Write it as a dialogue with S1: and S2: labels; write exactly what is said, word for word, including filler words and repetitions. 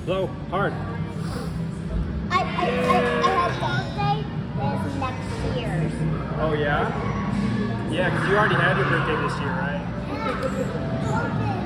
S1: Blow hard.
S2: I, I, I, I have birthday is next year's.
S1: Oh yeah? Yeah, because you already had your birthday this year, right?
S2: Yeah.